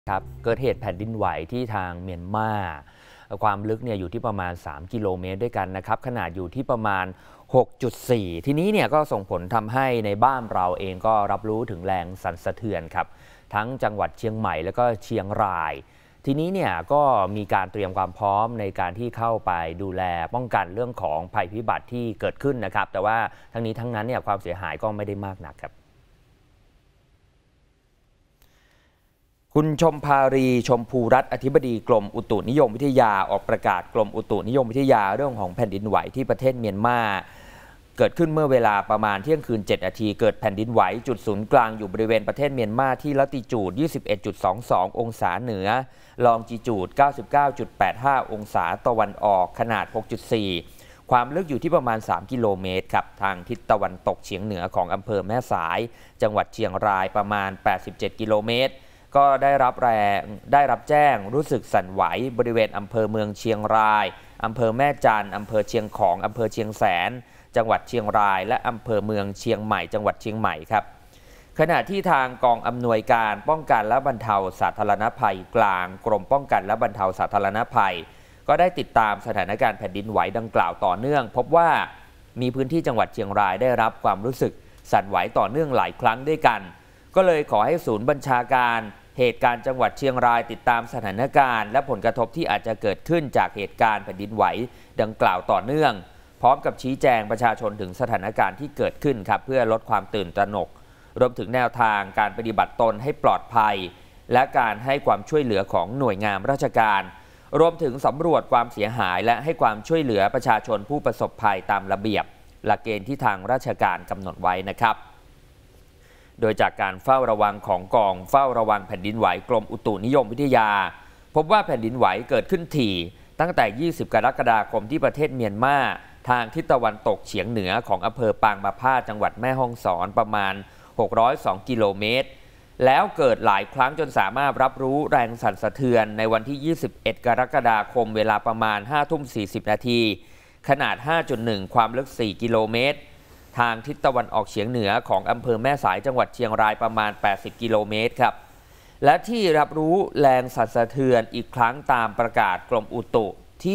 ครับเกิดเหตุแผ่นดินไหวที่ทางเมียนมาความลึกเนี่ยอยู่ที่ประมาณ3 กิโลเมตรด้วยกันนะครับขนาดอยู่ที่ประมาณ 6.4 ทีนี้เนี่ยก็ส่งผลทำให้ในบ้านเราเองก็รับรู้ถึงแรงสั่นสะเทือนครับทั้งจังหวัดเชียงใหม่แล้วก็เชียงรายทีนี้เนี่ยก็มีการเตรียมความพร้อมในการที่เข้าไปดูแลป้องกันเรื่องของภัยพิบัติที่เกิดขึ้นนะครับแต่ว่าทั้งนี้ทั้งนั้นเนี่ยความเสียหายก็ไม่ได้มากนักครับคุณชมภารีชมพูรัตน์อธิบดีกรมอุตุนิยมวิทยาออกประกาศกรมอุตุนิยมวิทยาเรื่องของแผ่นดินไหวที่ประเทศเมียนมาเกิดขึ้นเมื่อเวลาประมาณเที่ยงคืน7 นาทีเกิดแผ่นดินไหวจุดศูนย์กลางอยู่บริเวณประเทศเมียนมาที่ลัติจูด 21.22 องศาเหนือลองจิจูด 99.85 องศาตะวันออกขนาด 6.4 ความลึกอยู่ที่ประมาณ3 กิโลเมตรครับทางทิศตะวันตกเฉียงเหนือของอำเภอแม่สายจังหวัดเชียงรายประมาณ87 กิโลเมตรก็ได้รับแจ้งรู้สึกสั่นไหวบริเวณอำเภอเมืองเชียงรายอำเภอแม่จันทร์อำเภอเชียงของอำเภอเชียงแสนจังหวัดเชียงรายและอำเภอเมืองเชียงใหม่จังหวัดเชียงใหม่ครับขณะที่ทางกองอำนวยการป้องกันและบรรเทาสาธารณภัยกลางกรมป้องกันและบรรเทาสาธารณภัยก็ได้ติดตามสถานการณ์แผ่นดินไหวดังกล่าวต่อเนื่องพบว่ามีพื้นที่จังหวัดเชียงรายได้รับความรู้สึกสั่นไหวต่อเนื่องหลายครั้งด้วยกันก็เลยขอให้ศูนย์บัญชาการเหตุการณ์จังหวัดเชียงรายติดตามสถานการณ์และผลกระทบที่อาจจะเกิดขึ้นจากเหตุการณ์แผ่นดินไหวดังกล่าวต่อเนื่องพร้อมกับชี้แจงประชาชนถึงสถานการณ์ที่เกิดขึ้นครับเพื่อลดความตื่นตระหนกรวมถึงแนวทางการปฏิบัติตนให้ปลอดภัยและการให้ความช่วยเหลือของหน่วยงานราชการรวมถึงสำรวจความเสียหายและให้ความช่วยเหลือประชาชนผู้ประสบภัยตามระเบียบหลักเกณฑ์ที่ทางราชการกำหนดไว้นะครับโดยจากการเฝ้าระวังของกองเฝ้าระวังแผ่นดินไหวกรมอุตุนิยมวิทยาพบว่าแผ่นดินไหวเกิดขึ้นถี่ตั้งแต่20 กรกฎาคมที่ประเทศเมียนมาทางทิศตะวันตกเฉียงเหนือของอำเภอปางมะพร้าวจังหวัดแม่ฮ่องสอนประมาณ602 กิโลเมตรแล้วเกิดหลายครั้งจนสามารถรับรู้แรงสั่นสะเทือนในวันที่ 21 กรกฎาคมเวลาประมาณ 5:40 นาทีขนาด 5.1 ความลึก 4 กิโลเมตรทางทิศตะวันออกเฉียงเหนือของอำเภอแม่สายจังหวัดเชียงรายประมาณ80 กิโลเมตรครับและที่รับรู้แรงสั่นสะเทือนอีกครั้งตามประกาศกรมอุตุที่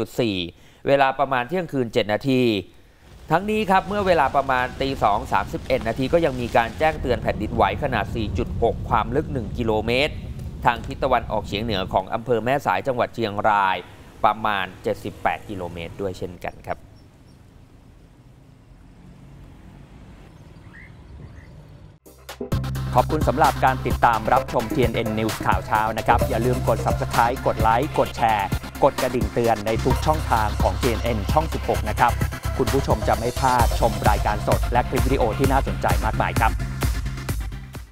6.4 เวลาประมาณเที่ยงคืน7 นาทีทั้งนี้ครับเมื่อเวลาประมาณตี 2:31 นาทีก็ยังมีการแจ้งเตือนแผ่นดินไหวขนาด 4.6 ความลึก 1 กิโลเมตรทางทิศตะวันออกเฉียงเหนือของอำเภอแม่สายจังหวัดเชียงรายประมาณ78 กิโลเมตรด้วยเช่นกันครับขอบคุณสำหรับการติดตามรับชม TNN News ข่าวเช้านะครับอย่าลืมกด Subscribe กดไลค์กดแชร์กดกระดิ่งเตือนในทุกช่องทางของ TNN ช่อง 16 นะครับคุณผู้ชมจะไม่พลาดชมรายการสดและคลิปวิดีโอที่น่าสนใจมากมายครับ